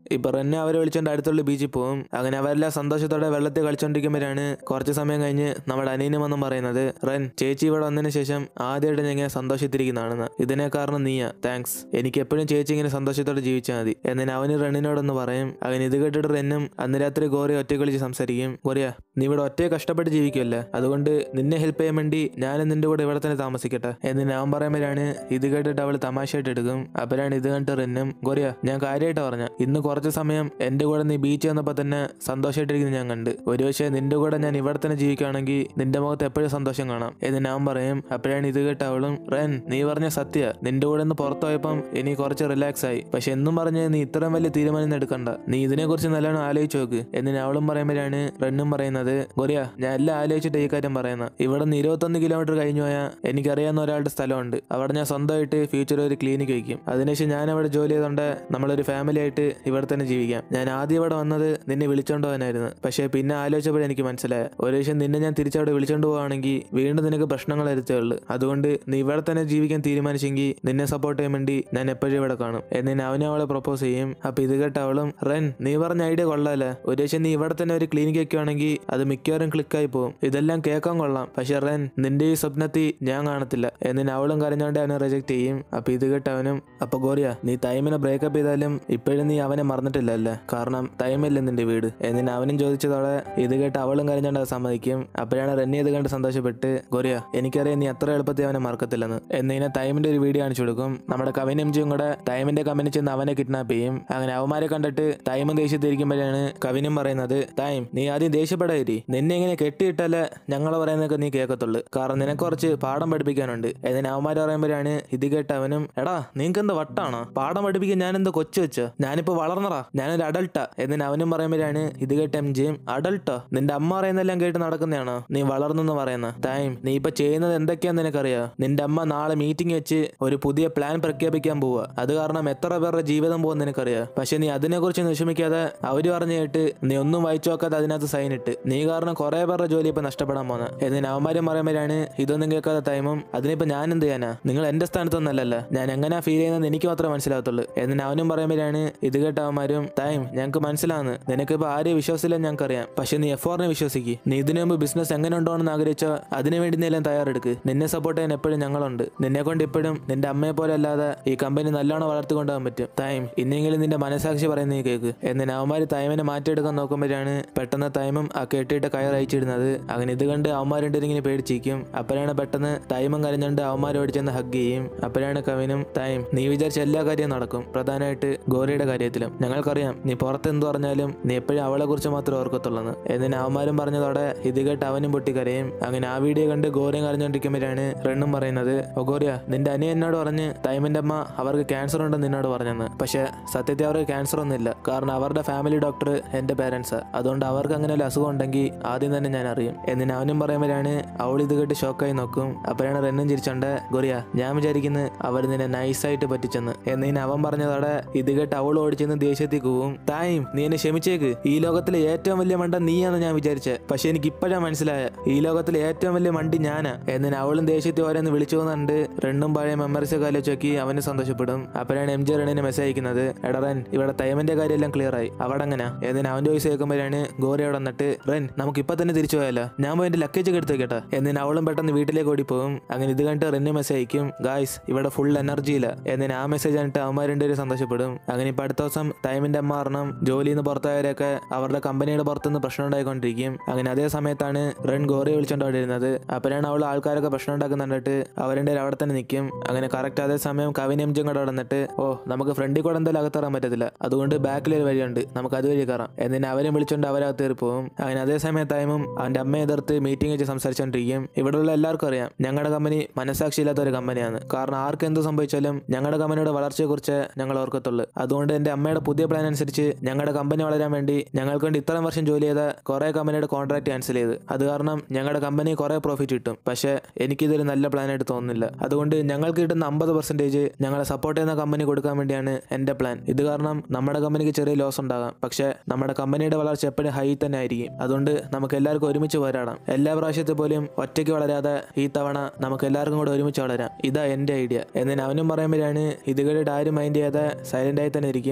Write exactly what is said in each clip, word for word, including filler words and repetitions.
ഇപ്പൊ റെന്നെ അവരെ വിളിച്ചോണ്ട് അടുത്തുള്ള ബീച്ചിൽ പോകും. അങ്ങനെ അവരെല്ലാം സന്തോഷത്തോടെ വെള്ളത്തിൽ കളിച്ചോണ്ടിരിക്കുമ്പോഴാണ് കുറച്ച് സമയം കഴിഞ്ഞ് നമ്മുടെ അനിയനും വന്നും പറയുന്നത്, റെൻ ചേച്ചി ഇവിടെ വന്നതിന് ശേഷം ആദ്യമായിട്ട് ഞാൻ ഇങ്ങനെ സന്തോഷത്തിരിക്കുന്നതാണെന്ന്. ഇതിനെ കാരണം നീയാ, താങ്ക്സ്. എനിക്ക് എപ്പോഴും ചേച്ചി ഇങ്ങനെ സന്തോഷത്തോടെ ജീവിച്ചാൽ മതി. എന്നിട്ട് അവന് റെണ്ണിനോടൊന്ന് പറയും. അങ്ങനെ ഇത് കേട്ടിട്ട് റെന്നും അന്ന് രാത്രി ഗോറിയെ ഒറ്റയ്ക്ക് വിളിച്ച് സംസാരിക്കും. ഗോറിയ, നീ ഇവിടെ ഒറ്റയെ കഷ്ടപ്പെട്ട് ജീവിക്കുമല്ലേ, അതുകൊണ്ട് നിന്നെ ഹെൽപ്പ് ചെയ്യാൻ വേണ്ടി ഞാനും നിന്റെ കൂടെ ഇവിടെ തന്നെ താമസിക്കട്ടെ എന്ന് അവൻ പറയുമ്പോഴാണ് ഇത് കേട്ടിട്ട് അവൾ തമാശയായിട്ട് എടുക്കും. അപ്പോഴാണ് ഇത് കണ്ടിട്ട് റെന്നും, ഗോറിയ ഞാൻ കാര്യമായിട്ട് പറഞ്ഞ ഇന്ന് കുറച്ച് സമയം എന്റെ കൂടെ നീ ബീച്ച് വന്നപ്പോൾ തന്നെ സന്തോഷമായിട്ടിരിക്കുന്നത് ഞാൻ കണ്ട്. ഒരു പക്ഷേ നിന്റെ കൂടെ ഞാൻ ഇവിടെ തന്നെ ജീവിക്കുകയാണെങ്കിൽ നിന്റെ മുഖത്ത് എപ്പോഴും സന്തോഷം കാണാം എന്ന് അവൻ പറയും. അപ്പോഴാണ് ഇത് കേട്ട അവളും, റെൻ നീ പറഞ്ഞ സത്യ, നിന്റെ കൂടെ നിന്ന് പുറത്തു പോയപ്പം ഇനി കുറച്ച് റിലാക്സ് ആയി. പക്ഷെ എന്നും പറഞ്ഞ് നീ ഇത്രയും വലിയ തീരുമാനം എടുക്കണ്ട, നീ ഇതിനെ കുറിച്ച് നല്ലോണം ആലോചിച്ച് നോക്ക് എന്ന് അവളും പറയുമ്പോഴാണ് റെന്നും പറയുന്നത്, ഗോറിയ ഞാൻ എല്ലാം ആലോചിച്ചിട്ട് ഈ കാര്യം പറയുന്നത്. ഇവിടെ നിന്ന് ഇരുപത്തൊന്ന് കിലോമീറ്റർ കഴിഞ്ഞു പോയാൽ എനിക്കറിയാവുന്ന ഒരാളുടെ സ്ഥലമുണ്ട്. അവിടെ ഞാൻ സ്വന്തമായിട്ട് ഫ്യൂച്ചർ ഒരു ക്ലിനിക്ക് വയ്ക്കും. അതിനുശേഷം ഞാൻ അവിടെ ജോലി ചെയ്തുകൊണ്ട് നമ്മളൊരു ഫാമിലി ആയിട്ട് ഇവിടെ തന്നെ ജീവിക്കാം. ഞാൻ ആദ്യം ഇവിടെ വന്നത് നിന്നെ വിളിച്ചോണ്ട് പോകാനായിരുന്നു. പക്ഷെ പിന്നെ ആലോചിച്ചപ്പോഴേ എനിക്ക് മനസ്സിലായ ഒരു ദിവസം നിന്നെ ഞാൻ തിരിച്ചവിടെ വിളിച്ചോണ്ട് പോവുകയാണെങ്കിൽ വീണ്ടും നിനക്ക് പ്രശ്നങ്ങൾ വരുത്തേ ഉള്ളൂ. അതുകൊണ്ട് നീ ഇവിടെ തന്നെ ജീവിക്കാൻ തീരുമാനിച്ചെങ്കിൽ നിന്നെ സപ്പോർട്ട് ചെയ്യാൻ വേണ്ടി ഞാൻ എപ്പോഴും ഇവിടെ കാണും എന്നിന് അവനെ അവളെ പ്രപ്പോസ് ചെയ്യും. അപ്പൊ ഇത് കേട്ട അവളും, റെൻ നീ പറഞ്ഞ ഐഡിയ കൊള്ളാല്ലേ, ഒരു ദിവസം നീ ഇവിടെ തന്നെ ഒരു ക്ലിനിക്ക് വെക്കുകയാണെങ്കിൽ അത് മിക്കവാറും ക്ലിക്കായി പോകും. ഇതെല്ലാം കേൾക്കാൻ കൊള്ളാം, പക്ഷെ റെൻ നിന്റെ ഈ സ്വപ്നത്തിൽ ഞാൻ കാണത്തില്ല എന്നിന് അവളും കരഞ്ഞോണ്ട് അവനെ റിജക്ട് ചെയ്യും. അപ്പൊ ഇത് കേട്ട അവനും, അപ്പൊ ഗോറിയ നീ തൈമിനെ ബ്രേക്കപ്പ് ചെയ്താലും ഇപ്പോഴും നീ അവനെ മറന്നിട്ടില്ല അല്ലേ, കാരണം തൈമില്ല നിന്റെ വീട് എന്നിന് അവനും ചോദിച്ചതോടെ ഇത് കേട്ട് അവളും കരഞ്ഞോണ്ട് അത് സമ്മതിക്കും. അപ്പോഴാണ് റെന്നി ഇത് കണ്ട് സന്തോഷപ്പെട്ട്, ഗോറിയ എനിക്കറിയാം നീ അത്ര എളുപ്പത്തിൽ അവനെ മറക്കത്തില്ലെന്ന് എന്നിനെ തൈമിന്റെ ഒരു വീഡിയോ കാണിച്ചു കൊടുക്കും. നമ്മുടെ കവിൻ എംജിയും കൂടെ തൈമിന്റെ കമ്പനി ചെന്ന് അവനെ കിഡ്നാപ്പ് ചെയ്യും. അങ്ങനെ അവന്മാരെ കണ്ടിട്ട് തൈമും ദേഷ്യത്തിരിക്കുമ്പോഴാണ് കവിനും പറയുന്നത്, തൈം നീ ആദ്യം ദേഷ്യപ്പെടാതിരി, നിന്നെ ഇങ്ങനെ കെട്ടിയിട്ടല്ലേ ഞങ്ങൾ പറയുന്നതൊക്കെ നീ കേൾക്കത്തുള്ളൂ, കാരണം നിനക്ക് കുറച്ച് പാഠം പഠിപ്പിക്കാനുണ്ട് എന്നിന് അവന്മാര് പറയുമ്പോഴാണ് ഇത് കേട്ട് അവനും, എടാ നിങ്ങൾക്ക് എന്താ വട്ടാണോ, പാഠം പഠിപ്പിക്കാൻ ഞാൻ എന്താ കൊച്ചു വെച്ചോ, ഞാനിപ്പോ വളർന്നടാ, ഞാനൊരു അഡൾട്ടാ എന്നിന് അവനും പറയുമ്പോഴാണ് ഇത് കേട്ട് എം ജിയും, അഡൾട്ടോ നിന്റെ അമ്മ പറയുന്നതെല്ലാം കേട്ട് നടക്കുന്നതാണോ നീ വളർന്നെന്ന് പറയുന്ന, ടൈം നീ ഇപ്പൊ ചെയ്യുന്നത് എന്തൊക്കെയാന്ന് നിനക്കറിയാം, നിന്റെ അമ്മ നാളെ മീറ്റിംഗ് വെച്ച് ഒരു പുതിയ പ്ലാൻ പ്രഖ്യാപിക്കാൻ പോവുക, അത് കാരണം എത്ര പേരുടെ ജീവിതം പോകുന്ന നിനക്കറിയാം. പക്ഷെ നീ അതിനെക്കുറിച്ച് വിഷമിക്കാതെ അവര് പറഞ്ഞു കേട്ട് നീ ഒന്നും വായിച്ചു നോക്കാതെ അതിനകത്ത് സൈൻ ഇട്ട്, നീ കാരണം കുറെ പേരുടെ ജോലി ഇപ്പൊ നഷ്ടപ്പെടാൻ പോകുന്ന എന്നിന് അവന്മാരും പറയുമ്പോഴാണ് ഇതൊന്നും കേൾക്കാതെ ടൈമും, അതിനിപ്പോ ഞാൻ എന്ത് ചെയ്യാനാ, നിങ്ങൾ എന്റെ സ്ഥാനത്തൊന്നല്ലല്ല, ഞാൻ എങ്ങനെയാ ഫീൽ ചെയ്യുന്നത് എനിക്ക് മാത്രമേ മനസ്സിലാകത്തുള്ളൂ എന്നിന് അവനും പറയുമ്പോഴാണ് ഇത് കേട്ട അവന്മാരും, ടൈം ഞങ്ങൾക്ക് മനസ്സിലാവുന്നു നിനക്കിപ്പോ ആരെയും വിശ്വാസമില്ലെന്ന് ഞങ്ങൾക്കറിയാം, പക്ഷെ നീ എഫോറിനെ വിശ്വസിക്ക്, നീ ഇതിനു മുമ്പ് ബിസിനസ് എങ്ങനെ ഉണ്ടോന്ന് ആഗ്രഹിച്ചോ അതിനുവേണ്ടി നീ എല്ലാം തയ്യാറെടുക്ക്, നിന്നെ സപ്പോർട്ട് ചെയ്യാൻ എപ്പോഴും ഞങ്ങളുണ്ട്, നിന്നെ കൊണ്ട് ഇപ്പോഴും നിന്റെ അമ്മയെ പോലെ അല്ലാതെ ഈ കമ്പനി നല്ലോണം വളർത്തിക്കൊണ്ടുപോകാൻ പറ്റും, ടൈം ഇന്നെങ്കിലും നിന്റെ മനസാക്ഷി പറയുന്ന നീ കേക്ക് എന്നിന് അവന്മാര് തൈമിനെ മാറ്റിയെടുക്കാൻ നോക്കുമ്പോഴാണ് പെട്ടെന്ന് തൈമും ആ കെട്ടിയിട്ട് കയർ അയച്ചിടുന്നത്. അങ്ങനെ ഇത് കണ്ട് അവന്മാരുടെ ഇങ്ങനെ പേടിച്ചിരിക്കും. അപ്പോഴാണ് പെട്ടെന്ന് തൈമും കരഞ്ഞുകൊണ്ട് അവന്മാരോട് ചെന്ന് ഹഗ് ചെയ്യും. അപ്പോഴാണ് കവിനും, ടൈം നീ വിചാരിച്ച എല്ലാ കാര്യവും നടക്കും, പ്രധാനമായിട്ട് ഗോറിയുടെ കാര്യത്തിലും, ഞങ്ങൾക്കറിയാം നീ പുറത്ത് എന്ത് പറഞ്ഞാലും നീ എപ്പോഴും അവളെ കുറിച്ച് മാത്രമേ ഓർക്കത്തുള്ളൂ എന്നിന് അവന്മാരും പറഞ്ഞതോടെ ഇത് കേട്ട് അവനും പൊട്ടിക്കരയും. അങ്ങനെ ആ വീഡിയോ കണ്ട് ഗോറിയും കരഞ്ഞോണ്ടിരിക്കുമ്പോഴാണ് റെണ്ണും പറയുന്നത്, ഓ ഗോറിയ നിന്റെ അനിയൻ എന്നോട് പറഞ്ഞ് തൈമിന്റെ അമ്മ അവർക്ക് ക്യാൻസർ ഉണ്ടെന്ന് നിന്നോട് പറഞ്ഞെന്ന്, പക്ഷെ സത്യത്തിൽ അവർക്ക് ക്യാൻസർ ഒന്നുമില്ല, കാരണം അവരുടെ ഫാമിലി ഡോക്ടർ എന്റെ പേരൻസാ, അതുകൊണ്ട് അവർക്ക് അങ്ങനെ ഒരു അസുഖം ഉണ്ടെങ്കിൽ ആദ്യം തന്നെ ഞാൻ അറിയും എന്നിന് അവനും പറയുമ്പോഴാണ് അവൾ ഇത് കേട്ട് ഷോക്കായി നോക്കും. അപ്പോഴാണ് റെന്നും ചിരിച്ചോണ്ട്, ഗോറിയ ഞാൻ വിചാരിക്കുന്നത് അവർ നിന്നെ നൈസായിട്ട് പറ്റിച്ചെന്ന് എന്നിന് അവൻ പറഞ്ഞതോടെ ഇത് കേട്ട് അവൾ ഓടിച്ചെന്ന് ദേഷ്യത്തിൽ കൂവും. ടൈം നീ എന്നെ ക്ഷമിച്ചേക്ക്, ഈ ലോകത്തിലെ ഏറ്റവും വലിയ മണ്ട നീയാന്ന് ഞാൻ വിചാരിച്ചേ, പക്ഷെ എനിക്ക് ഇപ്പോഴാണ് മനസ്സിലായ ഈ ലോകത്തിലെ ഏറ്റവും വലിയ മണ്ടി ഞാനാ എന്നിന് അവളും ദേഷ്യത്തിൽ ഓരോന്ന് വിളിച്ചു പോകുന്നുണ്ട്. റെണ്ണും പഴയ മെമ്മറീസ് ഒക്കെ ആലോചിക്കി അവന് സന്തോഷപ്പെടും. അപ്പോഴാണ് എം ജി റെണ്ണിനെ മെസ്സേജ് അയക്കുന്നത്, എടാ റെൻ ഇവിടെ തൈമന്റെ കാര്യമെല്ലാം ക്ലിയർ ആയി, അവിടെ അങ്ങനെ എന്നിന് അവന്റെ വോയിസ് കേൾക്കുമ്പോഴാണ് ഗോറി അവിടെ വന്നിട്ട്, റെൻ നമുക്ക് ഇപ്പൊ തന്നെ തിരിച്ചു പോയാലോ, ഞാൻ പോയി എന്റെ ലക്കേജ് ഒക്കെ എടുത്ത് കേട്ടാ എന്നിന് അവളും പെട്ടെന്ന് വീട്ടിലേക്ക് ഓടി പോകും. അങ്ങനെ ഇത് കണ്ടിട്ട് റെന്നു മെസ്സേജ് അയക്കും, ഗായ്സ് ഇവിടെ ഫുൾ എനർജിയില്ല എന്നിന് ആ മെസ്സേജ് കണ്ടിട്ട് അവന്മാർ രണ്ടുപേരും സന്തോഷപ്പെടും. അങ്ങനെ ഇപ്പൊ അടുത്ത ദിവസം ടൈമിന്റെ അമ്മ കാരണം ജോലിയിൽ നിന്ന് പുറത്തായവരൊക്കെ അവരുടെ കമ്പനിയുടെ പുറത്തുനിന്ന് പ്രശ്നം ഉണ്ടായിക്കൊണ്ടിരിക്കും. അങ്ങനെ അതേ സമയത്താണ് റെൻ ഗോറിയെ വിളിച്ചോണ്ടിരുന്നത്. അപ്പോഴാണ് അവൾ ആൾക്കാരൊക്കെ പ്രശ്നം ഉണ്ടാക്കുന്നുണ്ടിട്ട് അവരുടെ അവിടെ തന്നെ നിൽക്കും. അങ്ങനെ കറക്റ്റ് അതേ സമയം കവിൻ എം ജിയും കൂടെ വന്നിട്ട്, ഓ നമുക്ക് ഫ്രണ്ടിൽ കൂടെ എന്തായാലും അകത്തറാൻ പറ്റത്തില്ല, അതുകൊണ്ട് ബാക്കിലൊരു വഴിയുണ്ട് നമുക്ക് അതുവഴി കയറാം എന്നിന് അവരെ വിളിച്ചോണ്ട് അവരകത്ത് കയറി പോകും. അങ്ങനെ അതേ സമയത്തായും അവന്റെ അമ്മയെ എതിർത്ത് മീറ്റിംഗ് വെച്ച് സംസാരിച്ചോണ്ടിരിക്കും. ഇവിടെയുള്ള എല്ലാവർക്കും അറിയാം ഞങ്ങളുടെ കമ്പനി മനസാക്ഷി ഇല്ലാത്ത ഒരു കമ്പനിയാണ്, കാരണം ആർക്ക് എന്ത് സംഭവിച്ചാലും ഞങ്ങളുടെ കമ്പനിയുടെ വളർച്ചയെ കുറിച്ച് ഞങ്ങൾ ഓർക്കത്തുള്ളൂ. അതുകൊണ്ട് എന്റെ അമ്മയുടെ പുതിയ പ്ലാൻ അനുസരിച്ച് ഞങ്ങളുടെ കമ്പനി വളരാൻ വേണ്ടി ഞങ്ങൾക്ക് വേണ്ടി ഇത്രയും വർഷം ജോലി ചെയ്ത കുറെ കമ്പനിയുടെ കോൺട്രാക്ട് ക്യാൻസൽ ചെയ്ത്, അത് കാരണം ഞങ്ങളുടെ കമ്പനി കുറെ പ്രോഫിറ്റ് കിട്ടും. പക്ഷേ എനിക്കിതൊരു നല്ല പ്ലാൻ ആയിട്ട് തോന്നുന്നില്ല, അതുകൊണ്ട് ഞങ്ങൾക്ക് കിട്ടുന്ന അമ്പത് പെർസെന്റേജ് ഞങ്ങളെ സപ്പോർട്ട് ചെയ്യുന്ന കമ്പനി കൊടുക്കാൻ വേണ്ടിയാണ് എന്റെ പ്ലാൻ. ഇത് കാരണം നമ്മുടെ കമ്പനിക്ക് ചെറിയ ലോസ് ഉണ്ടാകാം, പക്ഷെ നമ്മുടെ കമ്പനിയുടെ വളർച്ച എപ്പോഴും ഹൈ തന്നെ ആയിരിക്കും. അതുകൊണ്ട് നമുക്ക് എല്ലാവർക്കും ഒരുമിച്ച് പോരാടാം, എല്ലാ പ്രാവശ്യത്തെ പോലും ഒറ്റയ്ക്ക് വളരാതെ ഈ തവണ നമുക്ക് എല്ലാവർക്കും കൂടെ ഒരുമിച്ച് വളരാം, ഇതാ എന്റെ ഐഡിയ എന്നിന് അവനും പറയുമ്പോഴാണ് ഇത് കേട്ടിട്ട് ആരും മൈൻഡ് ചെയ്യാതെ സൈലന്റ് ആയി തന്നെ ഇരിക്കും. അപ്പോഴാണ്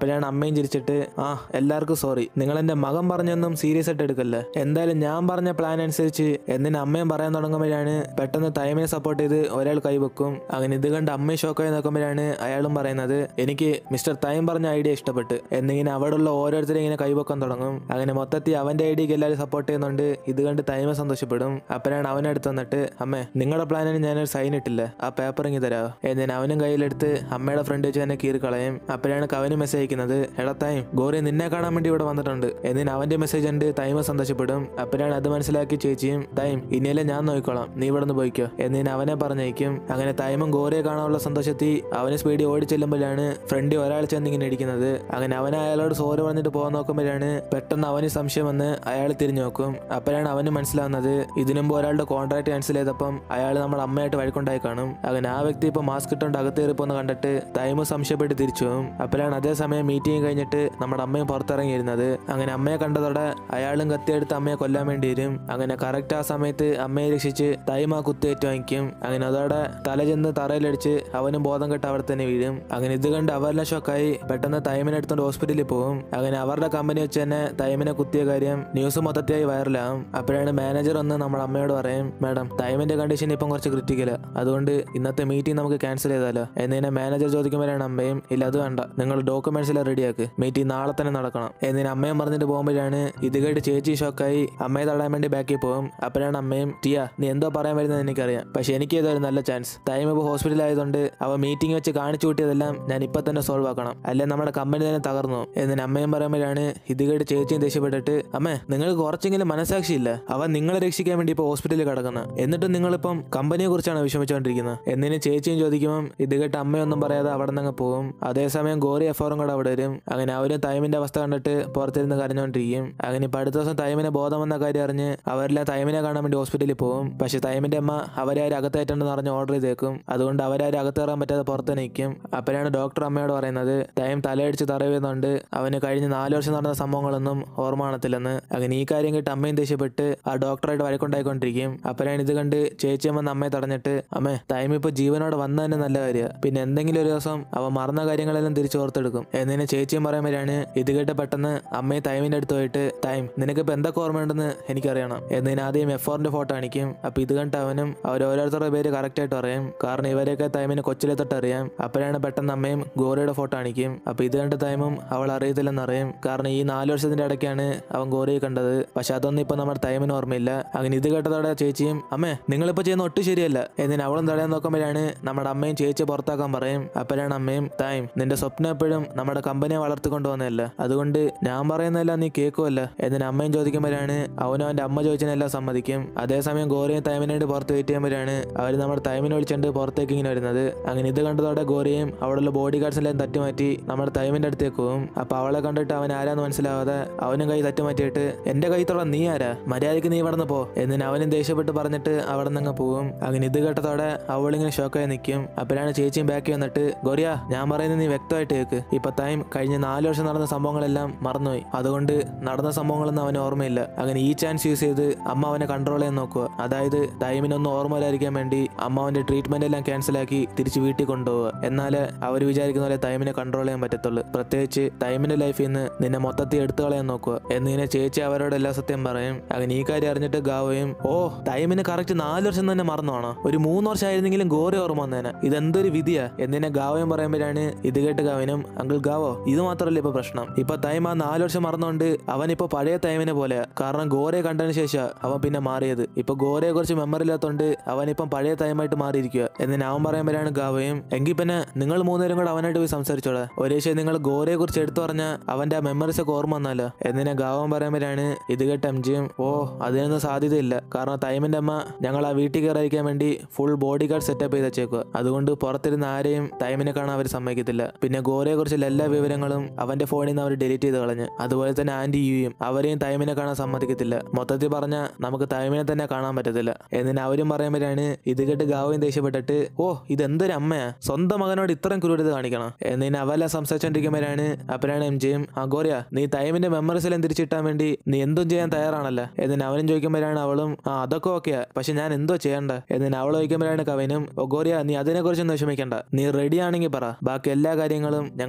അപ്പോഴാണ് അമ്മയും ചിരിച്ചിട്ട് ആ എല്ലാവർക്കും സോറി, നിങ്ങൾ എന്റെ മകൻ പറഞ്ഞൊന്നും സീരിയസ് ആയിട്ട് എടുക്കല്ലേ, എന്തായാലും ഞാൻ പറഞ്ഞ പ്ലാൻ അനുസരിച്ച് എന്തിന് അമ്മയും പറയാൻ തുടങ്ങുമ്പോഴാണ് പെട്ടെന്ന് തൈമിനെ സപ്പോർട്ട് ചെയ്ത് ഒരാൾ കൈവെക്കും. അങ്ങനെ ഇത് കണ്ട് അമ്മയും ഷോക്കായി നോക്കുമ്പോഴാണ് അയാളും പറയുന്നത് എനിക്ക് മിസ്റ്റർ തൈം പറഞ്ഞ ഐഡിയ ഇഷ്ടപ്പെട്ട് എന്നിങ്ങനെ അവിടെയുള്ള ഓരോരുത്തരും ഇങ്ങനെ കൈവെക്കാൻ തുടങ്ങും. അങ്ങനെ മൊത്തത്തിൽ അവന്റെ ഐഡിയക്ക് എല്ലാവരും സപ്പോർട്ട് ചെയ്യുന്നുണ്ട്. ഇത് കണ്ട് തൈമ സന്തോഷപ്പെടും. അപ്പോഴാണ് അവനടുത്ത് വന്നിട്ട് അമ്മേ നിങ്ങളുടെ പ്ലാനിന് ഞാനൊരു സൈൻ ഇട്ടില്ല, ആ പേപ്പർ ഇങ്ങ് തരാമോ എന്നിന് അവനും കയ്യിലെടുത്ത് അമ്മയുടെ ഫ്രണ്ട് വെച്ച് തന്നെ കീറി കളയും. അപ്പോഴാണ് കവന് മെസ്സേജ് അയക്കുന്നത് എടാ തൈം ഗോറി നിന്നെ കാണാൻ വേണ്ടി ഇവിടെ വന്നിട്ടുണ്ട് എന്നിന് അവന്റെ മെസ്സേജ് ഉണ്ട്. തൈമ സന്തോഷപ്പെടും. അപ്പോഴാണ് അത് മനസ്സിലാക്കി ചേച്ചിയും തൈം ഇനിയല്ലേ ഞാൻ നോക്കിക്കോളാം, നീ ഇവിടെ നിന്ന് പോയിക്കോ എന്നിന് അവനെ പറഞ്ഞയക്കും. അങ്ങനെ തൈമും ഗോറിയെ കാണാനുള്ള സന്തോഷത്തിൽ അവന് സ്പീഡിൽ ഓടി ചെല്ലുമ്പോഴാണ് ഫ്രണ്ടിൽ ഒരാൾ ചെന്നിങ്ങനെ ഇരിക്കുന്നത്. അങ്ങനെ അവൻ അയാളോട് സോറി പറഞ്ഞിട്ട് പോകാൻ നോക്കുമ്പോഴാണ് പെട്ടെന്ന് അവന് സംശയം വന്ന് അയാൾ തിരിഞ്ഞു നോക്കും. അപ്പോഴാണ് അവന് മനസ്സിലാവുന്നത് ഇതിനുമ്പ് ഒരാളുടെ കോൺട്രാക്ട് ക്യാൻസൽ ചെയ്തപ്പം അയാൾ നമ്മുടെ അമ്മയായിട്ട് വഴിക്കൊണ്ടായി കാണും. അങ്ങനെ ആ വ്യക്തി ഇപ്പൊ മാസ്ക് ഇട്ടുകൊണ്ട് അകത്ത് കയറിപ്പോന്ന് കണ്ടിട്ട് തൈമ് സംശയപ്പെട്ട് തിരിച്ചു പോകും. അപ്പോഴാണ് അതേസമയം മീറ്റിംഗ് കഴിഞ്ഞിട്ട് നമ്മുടെ അമ്മയും പുറത്തിറങ്ങിയിരുന്നത്. അങ്ങനെ അമ്മയെ കണ്ടതോടെ അയാളും കത്തിയെടുത്ത് അമ്മയെ കൊല്ലാൻ വേണ്ടി വരും. അങ്ങനെ കറക്റ്റ് ആ സമയത്ത് അമ്മയെ രക്ഷിച്ച് തൈമ കുത്തേറ്റ് വാങ്ങിക്കും. അങ്ങനെ അതോടെ തല ചെന്ന് തറയിലടിച്ച് അവനും ബോധം കെട്ട് അവിടെ തന്നെ വീഴും. അങ്ങനെ ഇത് കണ്ട് അവരെല്ലാം ഷോക്കായി പെട്ടെന്ന് തൈമിനെ എടുത്തോണ്ട് ഹോസ്പിറ്റലിൽ പോകും. അങ്ങനെ അവരുടെ കമ്പനി വെച്ച് തന്നെ തൈമിനെ കുത്തിയ കാര്യം ന്യൂസ് മൊത്തത്തിലായി വൈറലാവും. അപ്പോഴാണ് മാനേജർ വന്ന് നമ്മുടെ അമ്മയോട് പറയും മാഡം തൈമിന്റെ കണ്ടീഷൻ ഇപ്പം കുറച്ച് ക്രിറ്റിക്കലാ, അതുകൊണ്ട് ഇന്നത്തെ മീറ്റിംഗ് നമുക്ക് ക്യാൻസൽ ചെയ്താലോ എന്നിനെ മാനേജർ ചോദിക്കുമ്പോഴാണ് അമ്മയും ഇല്ല അത് വേണ്ട, നിങ്ങൾ ഡോക്യുമെന്റ്സ് എല്ലാം റെഡിയാക്ക്, മീറ്റിംഗ് നാളെ തന്നെ നടക്കണം എന്നിന് അമ്മയും പറഞ്ഞിട്ട് പോകുമ്പോഴാണ് ഇത് കേട്ട് ചേച്ചി ഷോക്കായി അമ്മയെ തടയാൻ വേണ്ടി ബാക്കിൽ പോകും. അപ്പോഴാണ് അമ്മയും ടിയ നീ എന്തോ പറയാൻ വരുന്നത് എനിക്കറിയാം, പക്ഷെ എനിക്ക് ഏതൊരു നല്ല ചാൻസ്, ടൈം ഇപ്പോൾ ഹോസ്പിറ്റലിൽ ആയതുകൊണ്ട് അവ മീറ്റിംഗ് വെച്ച് കാണിച്ചു കൂട്ടിയതെല്ലാം ഞാൻ ഇപ്പൊ തന്നെ സോൾവ് ആക്കണം, അല്ലെ നമ്മുടെ കമ്പനി തന്നെ തകർന്നു എന്നിന് അമ്മയും പറയുമ്പോഴാണ് ഇത് കേട്ട് ചേച്ചിയും ദേഷ്യപ്പെട്ടിട്ട് അമ്മേ നിങ്ങൾക്ക് കുറച്ചെങ്കിലും മനസാക്ഷിയില്ല, അവൻ നിങ്ങളെ രക്ഷിക്കാൻ വേണ്ടി ഇപ്പോൾ ഹോസ്പിറ്റലിൽ കിടക്കുന്ന എന്നിട്ടും നിങ്ങളിപ്പം കമ്പനിയെ കുറിച്ചാണ് വിഷമിച്ചുകൊണ്ടിരിക്കുന്നത് എന്നിന് ചേച്ചിയും ചോദിക്കുമ്പോൾ ഇത് കേട്ട് അമ്മയൊന്നും പറയാതെ അവിടെ നിന്ന് പോകും. അതേസമയം ഗോറി എഫോറും കൂടെ അവിടെ വരും. അങ്ങനെ അവരും തൈമിന്റെ അവസ്ഥ കണ്ടിട്ട് പുറത്തിരുന്ന് കരഞ്ഞുകൊണ്ടിരിക്കും. അങ്ങനെ ഇപ്പൊ അടുത്ത ദിവസം തൈമിന് ബോധം വന്ന കാര്യം അറിഞ്ഞ് അവരെല്ലാം തൈമിനെ കാണാൻ വേണ്ടി ഹോസ്പിറ്റലിൽ പോകും. പക്ഷെ തൈമിന്റെ അമ്മ അവരെ ആരും അകത്തേറ്റുണ്ടെന്ന് പറഞ്ഞ് ഓർഡർ ചെയ്തേക്കും. അതുകൊണ്ട് അവരാരും അകത്ത് കയറാൻ പറ്റാതെ പുറത്ത് നിൽക്കും. അപ്പോഴാണ് ഡോക്ടർ അമ്മയോട് പറയുന്നത് തൈം തലയടിച്ച് തറയുന്നുണ്ട്, അവന് കഴിഞ്ഞ നാല് വർഷം നടന്ന സംഭവങ്ങളൊന്നും ഓർമ്മ കാണത്തില്ലെന്ന്. അങ്ങനെ ഈ കാര്യം കേട്ട് അമ്മയും ദേഷ്യപ്പെട്ട് ആ ഡോക്ടറായിട്ട് വഴക്കുണ്ടായിക്കൊണ്ടിരിക്കും. അപ്പോഴാണ് ഇത് കണ്ട് ചേച്ചിയമ്മ അമ്മയെ തടഞ്ഞിട്ട് അമ്മേ തൈം ഇപ്പൊ ജീവനോടെ വന്ന തന്നെ നല്ല കാര്യമാണ്, പിന്നെ എന്തെങ്കിലും ഒരു ദിവസം അവ മറന്ന കാര്യങ്ങളെല്ലാം തിരിച്ചു ഓർത്തെടുക്കും എന്നിനെ ചേച്ചിയും പറയുമ്പോഴാണ് ഇത് കേട്ട് പെട്ടെന്ന് അമ്മയെ തൈമിന്റെ അടുത്ത് പോയിട്ട് തൈം നിനക്കിപ്പോ എന്തൊക്കെ ഓർമ്മയുണ്ടെന്ന് എനിക്കറിയണം എന്നതിന് ആദ്യം എഫ് ഫോറിന്റെ ഫോട്ടോ കാണിക്കും. അപ്പൊ ഇത് കണ്ടിട്ട് അവനും അവർ ഓരോരുത്തരുടെ പേര് കറക്റ്റ് ആയിട്ട് അറിയാം, കാരണം ഇവരെയൊക്കെ തൈമിന് കൊച്ചിലെ തൊട്ട് അറിയാം. അപ്പോഴാണ് പെട്ടെന്ന് അമ്മയും ഗോറിയുടെ ഫോട്ടോ കാണിക്കും. അപ്പൊ ഇത് കണ്ട് തൈമും അവൾ അറിയത്തില്ലെന്ന് അറിയും, കാരണം ഈ നാല് വർഷത്തിന്റെ ഇടയ്ക്കാണ് അവൻ ഗോറിയെ കണ്ടത്, പക്ഷെ അതൊന്നും ഇപ്പൊ നമ്മുടെ തൈമിന് ഓർമ്മയില്ല. അങ്ങനെ ഇത് കേട്ടതോടെ ചേച്ചിയും അമ്മേ നിങ്ങളിപ്പോ ചെയ്യുന്ന ഒട്ടും ശരിയല്ല എന്നിന് അവളും തടയാൻ നോക്കുമ്പോഴാണ് നമ്മുടെ അമ്മയും ചേച്ചിയെ പുറത്താക്കാൻ പറയും. അപ്പോഴാണ് അമ്മയും തൈം നിന്റെ സ്വപ്നം എപ്പോഴും നമ്മുടെ കമ്പനിയെ വളർത്തിക്കൊണ്ടുവന്നതല്ല, അതുകൊണ്ട് ഞാൻ പറയുന്നതെല്ലാം നീ കേൾക്കുമല്ല എന്നിന് അമ്മയും ചോദിക്കുമ്പോഴാണ് അവനും അവന്റെ അമ്മ ചോദിച്ചതിനെല്ലാം സമ്മതിക്കും. അതേസമയം ഗോറിയും തൈമിനായിട്ട് പുറത്ത് വെയിറ്റ് ചെയ്യുമ്പോഴാണ് അവർ നമ്മുടെ തൈമിനെ വിളിച്ചുകൊണ്ട് പുറത്തേക്ക് ഇങ്ങനെ വരുന്നത്. അങ്ങനെ ഇത് കണ്ടതോടെ ഗോറിയും അവിടെയുള്ള ബോഡി ഗാർഡ്സിനെല്ലാം തട്ടിമാറ്റി നമ്മുടെ തൈമിന്റെ അടുത്തേക്ക് പോകും. അപ്പൊ അവളെ കണ്ടിട്ട് അവൻ ആരാന്ന് മനസ്സിലാവാതെ അവനും കൈ തട്ടിമാറ്റിയിട്ട് എന്റെ കൈത്തോടെ നീ ആരാ, മര്യാദയ്ക്ക് നീ ഇവിടെ നിന്ന് പോ എന്നിന് അവനും ദേഷ്യപ്പെട്ട് പറഞ്ഞിട്ട് അവിടെ നിന്ന് പോകും. അങ്ങനെ ഇത് കേട്ടതോടെ അവളിങ്ങനെ ഷോക്കായി നിൽക്കും. അപ്പോഴാണ് ചേച്ചിയും ബാക്കി വന്നിട്ട് ഗോറിയ ഞാൻ പറയുന്നത് നീ വ്യക്തമായിട്ട് കേൾക്ക്, ഇപ്പൊ തൈം കഴിഞ്ഞ നാല് വർഷം നടന്ന സംഭവങ്ങളെല്ലാം മറന്നുപോയി, അതുകൊണ്ട് നടന്ന സംഭവങ്ങളൊന്നും അവന് ഓർമ്മയില്ല. അങ്ങനെ ഈ ചാൻസ് യൂസ് ചെയ്ത് അമ്മ അവനെ കൺട്രോൾ ചെയ്യാൻ നോക്കുക, അതായത് ടൈമിനൊന്നും ഓർമ്മ വരാതിരിക്കാൻ വേണ്ടി അമ്മ അവന്റെ ട്രീറ്റ്മെന്റ് എല്ലാം ക്യാൻസൽ ആക്കി തിരിച്ച് വീട്ടിൽ കൊണ്ടുപോവുക, എന്നാലേ അവർ വിചാരിക്കുന്ന പോലെ ടൈമിനെ കൺട്രോൾ ചെയ്യാൻ പറ്റത്തുള്ളൂ, പ്രത്യേകിച്ച് ടൈമിന്റെ ലൈഫിൽ നിന്ന് നിന്നെ മൊത്തത്തിൽ എടുത്തു കളയാൻ നോക്കുക എന്നിങ്ങനെ ചേച്ചി അവരോട് എല്ലാ സത്യം പറയും. അങ്ങനെ ഈ കാര്യം അറിഞ്ഞിട്ട് ഗാവയും ഓ ടൈമിന് കറക്റ്റ് നാല് വർഷം തന്നെ മറന്നോണോ, ഒരു മൂന്ന് വർഷം ആയിരുന്നെങ്കിലും ഗോറി ഓർമ്മ വന്നേനെ, ഇതെന്തൊരു വിധിയാ എന്നിനെ ഗാവയും പറയുമ്പോഴാണ് ഇത് കേട്ട് ഗാവനും അങ്കിൾ ഗാവോ ഇത് മാത്രമല്ല ഇപ്പൊ പ്രശ്നം, ഇപ്പൊ ടൈം ആ നാല് വർഷം മറന്നുകൊണ്ട് അവൻ ഇപ്പൊ പഴയ ടൈമിനെ പോലെയാ, കാരണം ഗോറയെ കണ്ടതിന് ശേഷം അവൻ പിന്നെ മാറിയത്, ഇപ്പൊ ഗോറയെ കുറിച്ച് മെമ്മറി ഇല്ലാത്തോണ്ട് അവൻ ഇപ്പം പഴയ ടൈമായിട്ട് മാറിയിരിക്കുക എന്നിന് അവൻ പറയുമ്പോഴാണ് ഗാവയും എങ്കിൽ പിന്നെ നിങ്ങൾ മൂന്നുപേരും കൂടെ അവനായിട്ട് പോയി സംസാരിച്ചോളെ, ഒരേശേ നിങ്ങൾ ഗോറയെ കുറിച്ച് എടുത്തു പറഞ്ഞ അവന്റെ ആ മെമ്മറീസ് ഒക്കെ ഓർമ്മ വന്നാലോ എന്നിനെ ഗാവൻ പറയുമ്പോഴാണ് ഇത് കേട്ട് എം ജിയും ഓ അതിനൊന്നും സാധ്യതയില്ല, കാരണം ടൈമിന്റെ അമ്മ ഞങ്ങൾ ആ വീട്ടിൽ കയറാതിരിക്കാൻ വേണ്ടി ഫുൾ ബോഡി ഗാർഡ് സെറ്റപ്പ് ചെയ്ത് വെച്ചേക്കുക, അതുകൊണ്ട് പുറത്തിരുന്ന ആരെയും ടൈമിനെ കാണാൻ അവർ സമ്മതിക്കത്തില്ല, പിന്നെ ഗോറയെ കുറിച്ചുള്ള എല്ലാ വിവരങ്ങളും അവന്റെ ഫോണിൽ നിന്ന് അവർ ഡിലീറ്റ് ചെയ്ത് കളഞ്ഞ്, അതുപോലെ തന്നെ ആന്റി യുയും അവരെയും ടൈമിനെ കാണാൻ സമ്മതിക്കത്തില്ല, മൊത്തത്തിൽ പറഞ്ഞാൽ നമുക്ക് ടൈമിനെ തന്നെ കാണാൻ പറ്റത്തില്ല എന്നിന് അവരും പറയുമ്പോഴാണ് ഇത് കേട്ട് ഗാവയും ദേഷ്യപ്പെട്ടിട്ട് ഓ ഇതെന്തൊരു അമ്മയാ, സ്വന്തം മകനോട് ഇത്രയും ക്രൂരത കാണിക്കണം എന്നിന് അവെല്ലാം സംസാരിച്ചോണ്ടിരിക്കുമ്പോഴാണ് അപ്പോഴാണ് എം ജിയും ആ ഗോറിയ നീ ടൈമിന്റെ മെമ്മറീസ് എല്ലാം തിരിച്ചിട്ടാൻ വേണ്ടി നീ എന്തും ചെയ്യാൻ തയ്യാറാണല്ലോ എന്നിന് അവനും ചോദിക്കുമ്പോഴാണ് അവളും ആ അതൊക്കെ ഓക്കെയാ, പക്ഷെ ഞാൻ എന്തോ ചെയ്യണ്ട എന്നിന് അവൾ ചോദിക്കുമ്പോഴാണ് കവനും ഓ ഗോറിയ നീ അതിനെ കുറിച്ചൊന്നും വിഷമിക്കണ്ട, നീ റെഡി ആണെങ്കിൽ പറ, ബാക്കി എല്ലാ കാര്യങ്ങളും ഞങ്ങൾ എഫോർ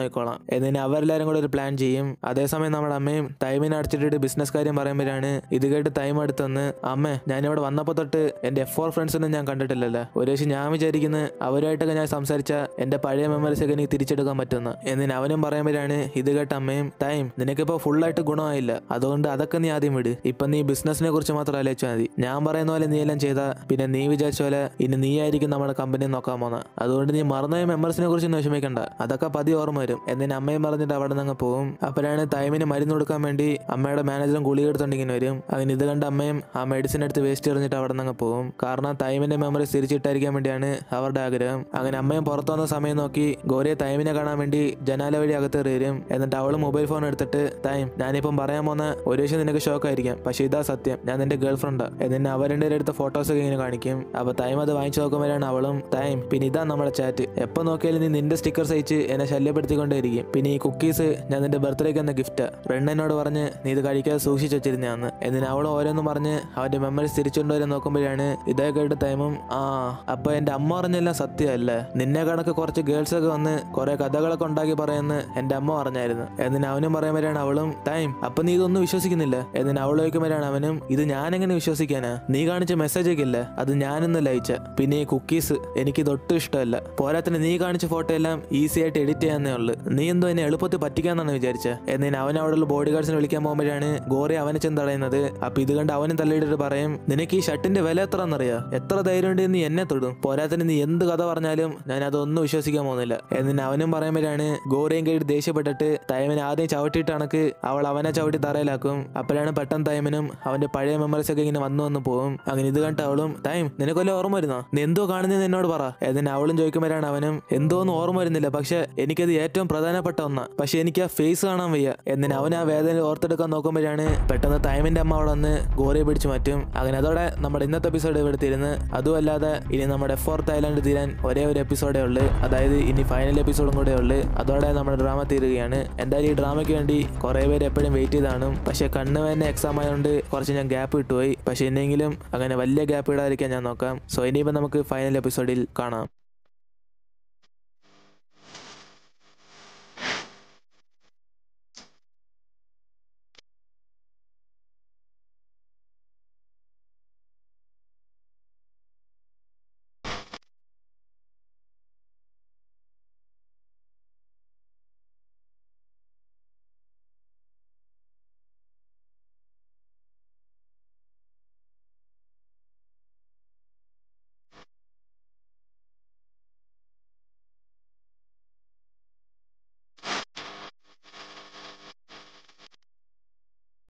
നോക്കിക്കോളാം എന്നിന് അവരെല്ലാരും കൂടെ ഒരു പ്ലാൻ ചെയ്യും. അതേസമയം നമ്മുടെ അമ്മയും തൈമിനെ അടിച്ചിട്ട് ബിസിനസ് കാര്യം പറയുമ്പോഴാണ് ഇത് കേട്ട് തൈം അടുത്തെന്ന്, അമ്മേ ഞാനിവിടെ വന്നപ്പോൾ തൊട്ട് എന്റെ എഫ് ഫോർ ഫ്രണ്ട്സിനും ഞാൻ കണ്ടിട്ടില്ലല്ലോ. ഒരു പക്ഷേ ഞാൻ വിചാരിക്കുന്നത് അവരുമായിട്ടൊക്കെ ഞാൻ സംസാരിച്ച എന്റെ പഴയ മെമ്മറീസ് ഒക്കെ എനിക്ക് തിരിച്ചെടുക്കാൻ പറ്റുന്ന എന്നിന് അവനും പറയുമ്പോഴാണ് ഇത് കേട്ട അമ്മയും, ടൈം നിനക്കിപ്പോ ഫുള്ളായിട്ട് ഗുണമായില്ല, അതുകൊണ്ട് അതൊക്കെ നീ ആദ്യം വിട്. ഇപ്പൊ നീ ബിസിനസിനെ കുറിച്ച് മാത്രം ആലോചിച്ചാൽ മതി. ഞാൻ പറയുന്ന പോലെ നീ എല്ലാം ചെയ്താ പിന്നെ നീ വിചാരിച്ച പോലെ ഇനി നീ ആയിരിക്കും നമ്മുടെ കമ്പനി നോക്കാൻ പോന്ന. അതുകൊണ്ട് നീ മറന്നുപോയ മെമ്പേഴ്സിനെ കുറിച്ച് വിഷമിക്കണ്ട, അതൊക്കെ പതി ഓർമ്മ വരും എന്നിന് അമ്മയും പറഞ്ഞിട്ട് അവിടെ നിന്ന് പോകും. അപ്പോഴാണ് ടൈമിന് മരുന്ന് കൊടുക്കാൻ വേണ്ടി അമ്മയുടെ മാനേജറും ഗുളിക എടുത്തോണ്ടിങ്ങനെ വരും. അങ്ങനെ ഇത് കണ്ട അമ്മയും ആ മെഡിസിൻ എടുത്ത് വേസ്റ്റ് എറിഞ്ഞിട്ട് അവിടെ നിന്ന് പോകും. കാരണം ടൈമിന്റെ മെമ്മറീസ് തിരിച്ചിട്ടായിരിക്കാൻ വേണ്ടിയാണ് അവരുടെ ആഗ്രഹം. അങ്ങനെ അമ്മയും പുറത്തു വന്ന സമയം നോക്കി ഗോരയെ ടൈമിനെ കാണാൻ വേണ്ടി ജനാല വഴി അകത്ത് വരും. എന്നിട്ട് അവള് മൊബൈൽ ഫോൺ എടുത്തിട്ട്, ടൈം ഞാനിപ്പം പറയാൻ പോകുന്ന ഒരു പക്ഷേ നിനക്ക് ഷോക്ക് ആയിരിക്കാം, പക്ഷെ ഇതാ സത്യം, ഞാൻ നിന്റെ ഗേൾ ഫ്രണ്ടാ എന്നിട്ട് അവരുടെ അടുത്ത ഫോട്ടോസ് ഒക്കെ ഇങ്ങനെ കാണിക്കും. അപ്പൊ ടൈം അത് വാങ്ങിച്ചു നോക്കുമ്പോഴാണ് അവളും, ടൈം പിന്നെ ഇതാ നമ്മുടെ ചാറ്റ്, എപ്പൊ നോക്കിയാലും നീ നിന്റെ സ്റ്റിക്കേഴ്സ് അയച്ച് എന്നെ ശല്യപ്പെടുത്തിക്കൊണ്ടേയിരിക്കും. പിന്നെ ഈ കുക്കീസ് ഞാൻ നിന്റെ ബർത്ത്ഡേക്ക് എന്ന ഗിഫ്റ്റാ, റെണ്ണനോട് പറഞ്ഞ് നീ ഇത് കഴിക്കാതെ സൂക്ഷിച്ചു വെച്ചിരുന്നയാന്ന്. എന്നിട്ട് അവൾ ഓരോന്നും പറഞ്ഞ് അവന്റെ മെമ്മറീസ് തിരിച്ചുകൊണ്ടുവരാൻ നോക്കുമ്പോഴാണ് ഇതേ കേട്ട് ടൈമും, ആ അപ്പൊ എന്റെ അമ്മ പറഞ്ഞെല്ലാം സത്യമല്ലേ, നിന്നെ കണക്ക് കുറച്ച് ഗേൾസ് ഒക്കെ വന്ന് കുറെ കഥകളൊക്കെ ഉണ്ടാക്കി പറയുന്ന എന്റെ അമ്മ പറഞ്ഞായിരുന്നു. എന്നിട്ട് അവനും പറയുമ്പോഴാണ് അവളും, ടൈം അപ്പൊ നീ ഇതൊന്നും വിശ്വസിക്കുന്നില്ല എന്നിട്ട് അവൾ ചോദിക്കുമ്പോഴാണ് അവനും, ഇത് ഞാൻ എങ്ങനെ വിശ്വസിക്കാനാ, നീ കാണിച്ച മെസ്സേജ് ഒക്കെ ഇല്ല അത് ഞാനിന്ന് ലയിച്ച, പിന്നെ ഈ കുക്കീസ് എനിക്ക് ഇതൊട്ടും ഇഷ്ടമല്ല, പോരാത്തിന് നീ കാണിച്ച ഫോട്ടോ എല്ലാം ഈസി ആയിട്ട് എഡിറ്റ് ചെയ്യാന്നേ ഉള്ളു, നീ എന്തോ എന്നെ എളുപ്പത്തിൽ പറ്റിക്കാന്നാണ് വിചാരിച്ച. എന്നിട്ട് അവൻ അവിടെയുള്ള ബോഡി ഗാർഡ്സിനെ വിളിക്കാൻ പോകുമ്പോഴാണ് ഗോറി അവനെ ചെന്ന് തടയുന്നത്. അപ്പൊ ഇത് കണ്ട് അവനും തള്ളിയിട്ടിട്ട് പറയും, നിനക്ക് ഈ ഷർട്ടിന്റെ വില എത്ര എന്നറിയാ, എത്ര ധൈര്യം ഉണ്ട് നീ എന്നെ തൊടും, പോരാത്തിന് നീ എന്ത് കഥ പറഞ്ഞാലും ഞാൻ അതൊന്നും വിശ്വസിക്കാൻ പോകുന്നില്ല. എന്നിട്ട് അവനും പറയുമ്പോഴാണ് ഗോറിയും കേട്ട് ദേഷ്യപ്പെട്ടിട്ട് തൈമിനെ ആദ്യം ചവിട്ടിയിട്ട് കണക്ക് അവൾ അവനെ ചവിട്ടി തറയിലാക്കും. അപ്പോഴാണ് പെട്ടെന്ന് തൈമിനും അവന്റെ പഴയ മെമ്മറീസ് ഒക്കെ ഇങ്ങനെ വന്നു വന്ന് പോകും. അങ്ങനെ ഇത് കണ്ടിട്ട് അവളും, ടൈം നിനക്കൊല്ലം ഓർമ്മ വരുന്നോ, നീ എന്തോ കാണുന്നതെന്ന് എന്നോട് പറ. എന്നിട്ട് അവളും ചോദിക്കുമ്പോഴാണ് അവനും, എന്തോ ഒന്നും ഓർമ്മ വരുന്നില്ല, പക്ഷെ എനിക്കത് ഏറ്റവും പ്രധാനപ്പെട്ട ഒന്നാ, പക്ഷെ എനിക്ക് ആ ഫേസ് കാണാൻ വയ്യ. എന്നിട്ട് അവൻ ആ വേദന ഓർത്തെടുക്കാൻ നോക്കുമ്പോഴാണ് പെട്ടെന്ന് തൈമിന്റെ അമ്മ അവിടെ വന്ന് ഗോറിയെ പിടിച്ചു മാറ്റും. അങ്ങനെ അതോടെ നമ്മുടെ ഇന്നത്തെ എപ്പിസോഡ് ഇവിടെ തീരുന്നു. അതുമല്ലാതെ ഇനി നമ്മുടെ ഫോർത്ത് ഐലൻഡ് തീരാൻ ഒരേ ഒരു എപ്പിസോഡേ ഉള്ളു, അതായത് ഇനി ഫൈനൽ എപ്പിസോഡും കൂടെ ഉള്ളു. അതോടെ നമ്മുടെ ഡ്രാമ തീരുകയാണ്. എന്തായാലും ഈ ഡ്രാമയ്ക്ക് വേണ്ടി കുറെ പേര് എപ്പോഴും വെയിറ്റ് ചെയ്താണ്. പക്ഷെ കണ്ണ് തന്നെ എക്സാം ആയതുകൊണ്ട് കുറച്ച് ഞാൻ ഗ്യാപ്പ് കിട്ടുപോയി. പക്ഷെ ഇനിയെങ്കിലും അങ്ങനെ വലിയ ഗ്യാപ്പ് ഇടാതിരിക്കാൻ ഞാൻ നോക്കാം. സോ ഇനിയിപ്പോൾ നമുക്ക് ഫൈനൽ എപ്പിസോഡിൽ കാണാം.